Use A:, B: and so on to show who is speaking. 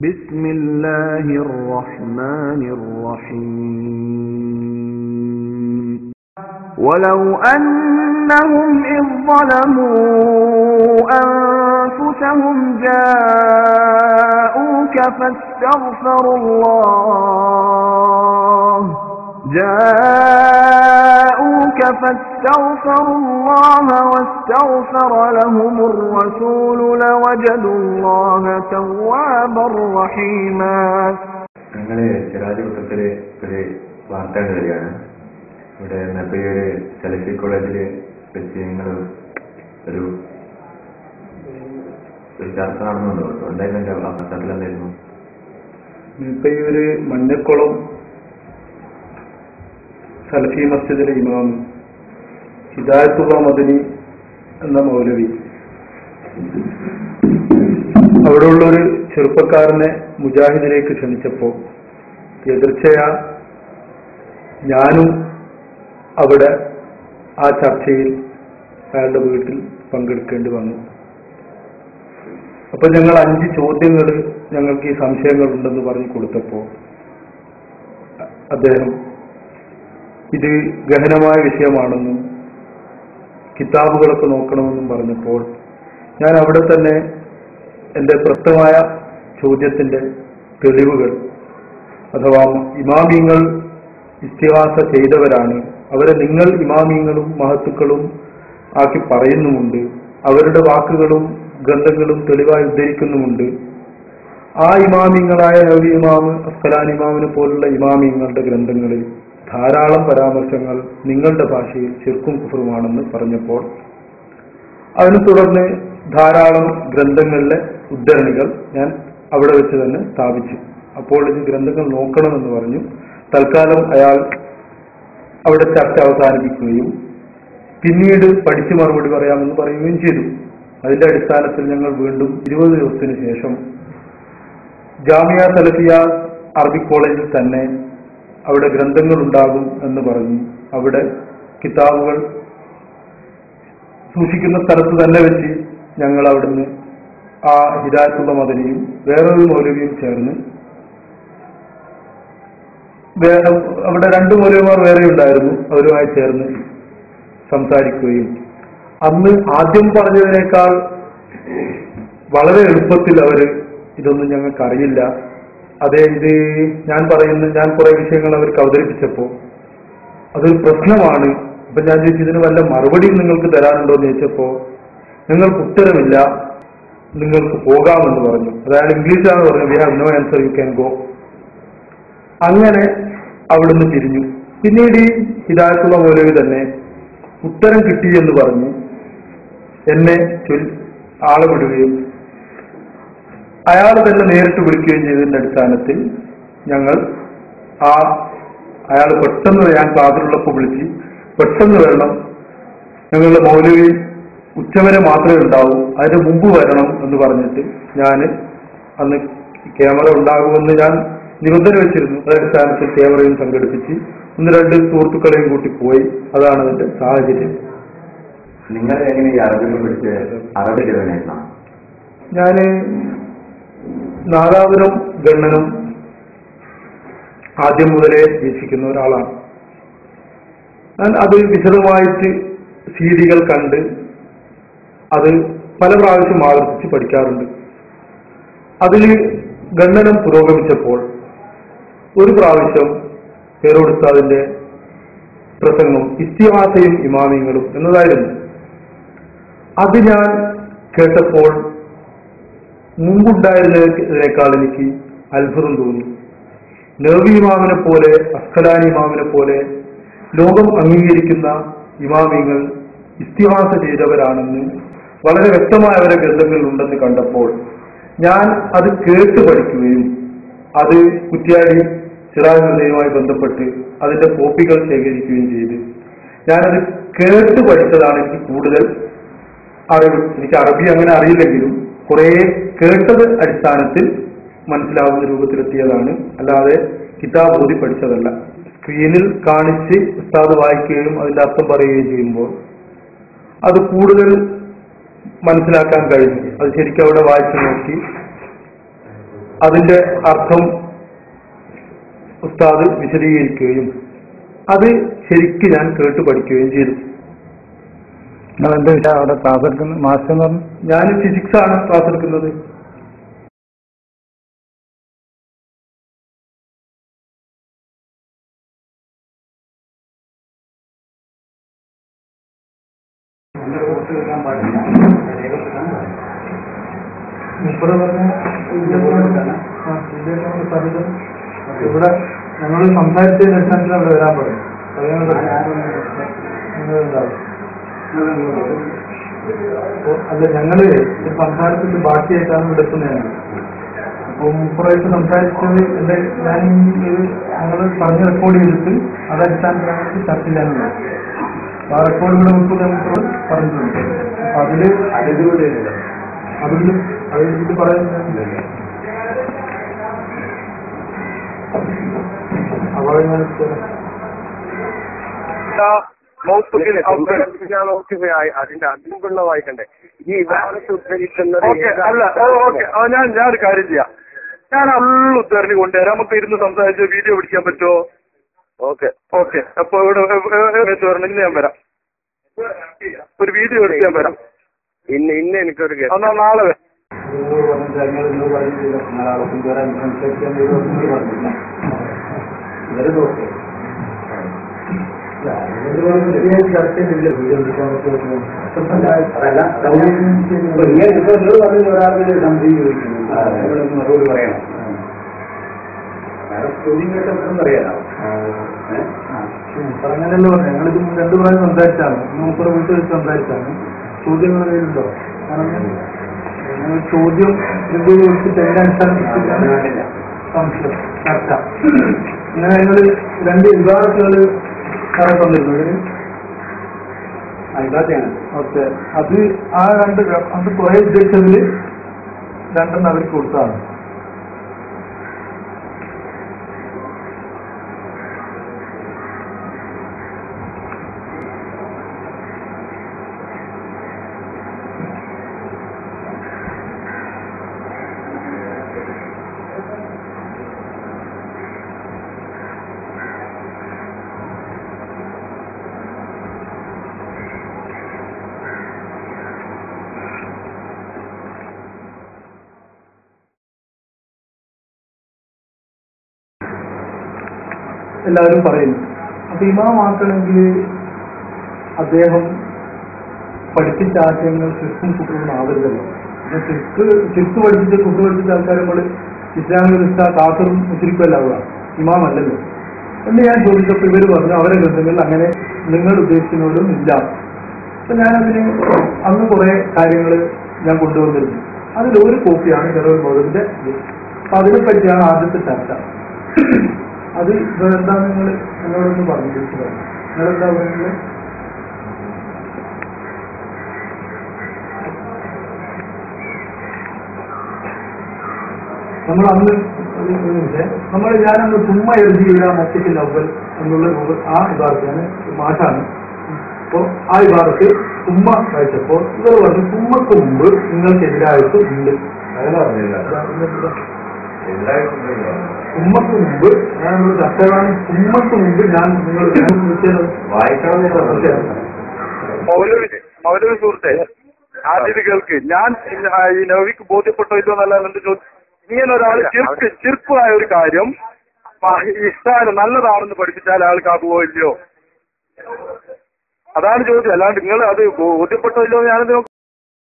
A: بسم الله الرحمن الرحيم ولو أنهم إذ ظلموا أنفسهم جاءوك فاستغفروا الله واستغفر لهم الرسول لوجدوا الله توابا رحيما.
B: ഞങ്ങളെ ചെറാരിക്കുട്ടത്തിലെ ഒരു വാർത്ത വരികയാണ്. ഇവിടെ നബിയുടെ സലഫി കോളേജിൽ വെച്ച് ഞങ്ങൾ ഒരു ചർച്ച നടന്നുണ്ടോ? എന്തായാലും എൻ്റെ പശ്ചാത്തലം
C: നെപ്പയൂര് മഞ്ഞക്കുളം സലഫി മസ്ജിദിലെ ഇമാം ഹിദായത്തുള്ള മദനി എന്ന മൗലവി അവിടെയുള്ളൊരു ചെറുപ്പക്കാരനെ മുജാഹിദിലേക്ക് ക്ഷണിച്ചപ്പോൾ എതിർച്ചയാ ഞാനും അവിടെ ആ ചർച്ചയിൽ അയാളുടെ വീട്ടിൽ പങ്കെടുക്കേണ്ടി വന്നു. അപ്പൊ ഞങ്ങൾ 5 ചോദ്യങ്ങൾ ഞങ്ങൾക്ക് ഈ സംശയങ്ങളുണ്ടെന്ന് പറഞ്ഞു കൊടുത്തപ്പോൾ അദ്ദേഹം ഇത് ഗഹനമായ വിഷയമാണെന്നും കിതാബുകളൊക്കെ നോക്കണമെന്നും പറഞ്ഞപ്പോൾ ഞാൻ അവിടെ തന്നെ എൻ്റെ പ്രസക്തമായ ചോദ്യത്തിൻ്റെ തെളിവുകൾ അഥവാ ഇമാമിങ്ങൾ ഇസ്തിഹാസ ചെയ്തവരാണ്, അവരെ നിങ്ങൾ ഇമാമിങ്ങളും മഹത്തുക്കളും ആക്കി പറയുന്നുമുണ്ട്, അവരുടെ വാക്കുകളും ഗ്രന്ഥങ്ങളും തെളിവായി ഉദ്ധരിക്കുന്നുമുണ്ട്. ആ ഇമാമിങ്ങളായ നബി ഇമാം അസ്കലാനി ഇമാമിനെ പോലുള്ള ഇമാമിങ്ങളുടെ ഗ്രന്ഥങ്ങളിൽ ധാരാളം പരാമർശങ്ങൾ നിങ്ങളുടെ ഭാഷയിൽ ശിർക്കും കുഫറുമാണെന്ന് പറഞ്ഞപ്പോൾ അതിനെ തുടർന്ന് ധാരാളം ഗ്രന്ഥങ്ങളിലെ ഉദ്ധരണികൾ ഞാൻ അവിടെ വെച്ച് തന്നെ സ്ഥാപിച്ചു. അപ്പോൾ ഇത് ഗ്രന്ഥങ്ങൾ നോക്കണമെന്ന് പറഞ്ഞു. തൽക്കാലം അയാൾ അവിടെ ചർച്ച അവസാനിപ്പിക്കുകയും പിന്നീട് പഠിച്ച് മറുപടി പറയാമെന്ന് പറയുകയും ചെയ്തു. അതിന്റെ അടിസ്ഥാനത്തിൽ ഞങ്ങൾ വീണ്ടും 20 ദിവസത്തിന് ശേഷം ജാമിയ സലഫിയ അറബിക് കോളേജിൽ തന്നെ അവിടെ ഗ്രന്ഥങ്ങൾ ഉണ്ടാകും എന്ന് പറഞ്ഞു അവിടെ കിതാബുകൾ സൂക്ഷിക്കുന്ന സ്ഥലത്ത് തന്നെ വെച്ച് ഞങ്ങൾ അവിടുന്ന് ആ ഹിദായത്തുള്ള മദനിയും വേറൊരു മൗലവിയും ചേർന്ന് അവിടെ 2 മൗലവിമാർ വേറെ ഉണ്ടായിരുന്നു, അവരുമായി ചേർന്ന് സംസാരിക്കുകയും അന്ന് ആദ്യം പറഞ്ഞതിനേക്കാൾ വളരെ എളുപ്പത്തിൽ അവര് ഇതൊന്നും ഞങ്ങൾക്ക് അറിയില്ല, അതെ ഇത് ഞാൻ കുറെ വിഷയങ്ങൾ അവർക്ക് അവതരിപ്പിച്ചപ്പോൾ അതൊരു പ്രശ്നമാണ്, അപ്പൊ ഞാൻ ചോദിച്ചു ഇതിന് വല്ല മറുപടിയും നിങ്ങൾക്ക് തരാനുണ്ടോ എന്ന് ചോദിച്ചപ്പോ നിങ്ങൾക്ക് ഉത്തരമില്ല, നിങ്ങൾക്ക് പോകാമെന്ന് പറഞ്ഞു. അതായത് ഇംഗ്ലീഷാണ് പറഞ്ഞു, we have no answer, you can go. അങ്ങനെ അവിടുന്ന് തിരിഞ്ഞു. പിന്നീട് ഈ ഹിദായത്തുള്ള മൗലവി തന്നെ ഉത്തരം കിട്ടിയെന്ന് പറഞ്ഞു എന്നെ ആളെ വിടുകയും അയാൾ തന്നെ നേരിട്ട് വിളിക്കുകയും ചെയ്തതിന്റെ അടിസ്ഥാനത്തിൽ ഞങ്ങൾ അയാൾ പെട്ടെന്ന് ഞാൻ ക്ലാസ്സിലുള്ളപ്പോൾ വിളിച്ച് പെട്ടെന്ന് വരണം, ഞങ്ങളുടെ മൗലവി ഉച്ചവരെ മാത്രമേ ഉണ്ടാവൂ, അതിന് മുമ്പ് വരണം എന്ന് പറഞ്ഞിട്ട് ഞാൻ അന്ന് ക്യാമറ ഉണ്ടാകുമെന്ന് ഞാൻ നിബന്ധന വെച്ചിരുന്നു. അതടിസ്ഥാനത്തിൽ ക്യാമറയും സംഘടിപ്പിച്ച് 1-2 സുഹൃത്തുക്കളെയും കൂട്ടി പോയി. അതാണ് അതിന്റെ സാഹചര്യം.
B: നിങ്ങൾ എങ്ങനെ ഈ അറബി പഠിച്ച് അറബി
C: ഞാൻ നാദാപുരം ഗണ്ണനും ആദ്യം മുതലേ വീക്ഷിക്കുന്ന ഒരാളാണ്. ഞാൻ അത് വിശദമായിട്ട് സീഡികൾ കണ്ട് അത് പല പ്രാവശ്യം ആവർത്തിച്ച് പഠിക്കാറുണ്ട്. അതിൽ ഗണ്ണനം പുരോഗമിച്ചപ്പോൾ ഒരു പ്രാവശ്യം പേരോടുത്താതിന്റെ പ്രസംഗം ഇസ്തിഹാസയും ഇമാമിങ്ങളും എന്നതായിരുന്നു. അത് ഞാൻ കേട്ടപ്പോൾ മുമ്പുണ്ടായിരുന്നതിനേക്കാൾ എനിക്ക് അത്ഭുതം തോന്നി. നബി ഇമാമിനെ പോലെ അസ്കലാനി ഇമാമിനെ പോലെ ലോകം അംഗീകരിക്കുന്ന ഇമാമിങ്ങൾ ഇസ്തിഹാസ ചെയ്തവരാണെന്ന് വളരെ വ്യക്തമായ അവരുടെ ഗ്രന്ഥങ്ങളിൽ ഉണ്ടെന്ന് കണ്ടപ്പോൾ ഞാൻ അത് കേട്ട് പഠിക്കുകയും അത് കുറ്റ്യാടി സിറാജ് ഹുദയുമായി ബന്ധപ്പെട്ട് അതിന്റെ കോപ്പികൾ ശേഖരിക്കുകയും ചെയ്ത് ഞാനത് കേട്ട് പഠിച്ചതാണ് എനിക്ക് കൂടുതൽ അറിവ്. എനിക്ക് അറബി അങ്ങനെ അറിയില്ലെങ്കിലും കുറെ കേട്ടത് അടിസ്ഥാനത്തിൽ മനസ്സിലാവുന്ന രൂപത്തിലെത്തിയതാണ്, അല്ലാതെ കിതാബ് ഓതി പഠിച്ചതല്ല. സ്ക്രീനിൽ കാണിച്ച് ഉസ്താദ് വായിക്കുകയും അതിന്റെ അർത്ഥം പറയുകയും ചെയ്യുമ്പോൾ അത് കൂടുതൽ മനസ്സിലാക്കാൻ കഴിഞ്ഞു. അത് ശരിക്കും അവിടെ വായിച്ചു നോക്കി അതിന്റെ അർത്ഥം ഉസ്താദ് വിശദീകരിക്കുകയും അത് ശരിക്ക് ഞാൻ കേട്ട് പഠിക്കുകയും ചെയ്തു.
D: നിങ്ങൾ എന്ത് വിഷയം അവിടെ ക്ലാസ് എടുക്കുന്നത്? മാസ്റ്റർ എന്ന് പറഞ്ഞു.
C: ഞാൻ ഫിസിക്സ് ആണ് ക്ലാസ് എടുക്കുന്നത്. ഇവിടെ ഞങ്ങൾ സംസാരിച്ചതിന് അടിസ്ഥാനത്തിൽ അവിടെ വരാൻ പറയും. അല്ല, ഞങ്ങള് സംസാരിച്ചിട്ട് ബാക്കിയായിട്ടാണ് ഇവിടെ എത്തുന്നതാണ്. അപ്പൊ മുപ്പറായിട്ട് സംസാരിച്ചത് എന്റെ ഞാൻ ഞങ്ങൾ പറഞ്ഞ് റെക്കോർഡ് ചെയ്തിട്ട് അതടിസ്ഥാനത്തിൽ ചർച്ച ചെയ്യാനുണ്ട്. ആ റെക്കോർഡ് ഇവിടെ മുപ്പത് പറഞ്ഞിട്ടുണ്ട്. അപ്പൊ അതില് അതിൽ പറയുന്നില്ല. അപ്പോൾ ഞാൻ
B: അതിന്റെ അതിനുള്ള വായിക്കണ്ടേ ഈ വിവാഹത്തെ ഉദ്ധരിക്കുന്നത്
C: അല്ല. ഓക്കെ, ഞാൻ ഒരു കാര്യം ചെയ്യാം. ഞാൻ അള്ള ഉദ്ധരണി കൊണ്ടുവരാം. നമുക്ക് ഇരുന്ന് സംസാരിച്ച് വീഡിയോ പിടിക്കാൻ പറ്റുമോ?
B: ഓക്കെ.
C: അപ്പൊ ഇവിടെ വരണമെങ്കിൽ ഞാൻ വരാം. ഒരു വീഡിയോ എടുക്കാൻ വരാം.
B: ഇന്ന് എനിക്കൊരു
C: എന്നാ നാളെ വരാം.
B: മറുപടി പറയണം. ചോദ്യം കേട്ടപ്പോഴും പറയാനോ
C: പറഞ്ഞല്ലോ. ഞങ്ങളിത് 2 പ്രാവശ്യം സംസാരിച്ചാണ്. മൂപ്പറ വീട്ടിൽ വെച്ച് സംസാരിച്ചാണ്. ചോദ്യങ്ങൾ കയ്യിലുണ്ടോ? കാരണം ചോദ്യം വെച്ചിട്ട് എന്റെ അടിസ്ഥാനത്തിലാണ് സംശയം ചർച്ച. ഇങ്ങനെ ഞങ്ങൾ 2 വിഭാഗത്തുകൾ തന്നിരുന്നു. ഓക്കെ, അത് ആ 2 അത് കുറെ ഉദ്ദേശത്തില് 2 അവർക്ക് കൊടുത്താണ്. എല്ലാവരും പറയുന്നു. അപ്പൊ ഇമാമാക്കണമെങ്കിൽ അദ്ദേഹം പഠിപ്പിച്ച ആശയങ്ങൾ ശിർക്കും കുട്ടറും ആവരുതല്ലോ. ശിർക്ക് പഠിപ്പിച്ച കുട്ടു പഠിപ്പിച്ച ആൾക്കാരെ നമ്മൾ ഇസ്ലാമിക കാസറും മുസ്ലിക്കല്ലാവുക, ഇമാമല്ലല്ലോ എന്ന് ഞാൻ ചോദിച്ചപ്പോൾ ഇവർ പറഞ്ഞു അവരെ ഗ്രന്ഥങ്ങളിൽ അങ്ങനെ നിങ്ങൾ ഉദ്ദേശിക്കുന്നവരും ഇല്ല. അപ്പൊ ഞാനതിന് അന്ന് കുറെ കാര്യങ്ങൾ ഞാൻ കൊണ്ടുവന്നിരുന്നു. അതിലൊരു കോപ്പിയാണ് ജനറൽ ബോർഡിന്റെ. അപ്പൊ അതിനെപ്പറ്റിയാണ് ആദ്യത്തെ ചർച്ച. അത് എന്താ നിങ്ങളോടൊന്ന് പറഞ്ഞു നിങ്ങളെന്താ പറയുന്നത്? നമ്മൾ അന്ന് ഞാനന്ന് തുമ്മ എഴുതിയില്ല മൊത്തത്തിൽ അവൽ എന്നുള്ള ആ വിഭാഗത്താണ് മാറ്റാണ്. അപ്പോൾ ആ വിഭാഗത്ത് തുമ്മ വായിച്ചപ്പോൾ ഇവർ പറഞ്ഞു തുമ്മക്ക് മുമ്പ് നിങ്ങൾക്കെതിരായിട്ട് ഉണ്ട്. ഉമ്മക്ക് മുമ്പ് ഞാൻ ചർച്ചയാണ്. ഉമ്മക്ക് മുമ്പ് ഞാൻ നിങ്ങൾ മൗലവി സുഹൃത്തെ ആദ്യം കേൾക്ക്. ഞാൻ ഈ നവിക്ക് ബോധ്യപ്പെട്ടോ ഇല്ലോ എന്നല്ല എന്റെ ചോദ്യം. ഇങ്ങനെ ഒരാൾ ചെറുപ്പായ ഒരു കാര്യം ഇഷ്ടാനും നല്ലതാണെന്ന് പഠിപ്പിച്ചാൽ ആൾക്കാകുമോ ഇല്ലയോ? അതാണ് ചോദ്യം. അല്ലാണ്ട് നിങ്ങൾ അത് ബോധ്യപ്പെട്ടോ ഇല്ലോ ഞാനത്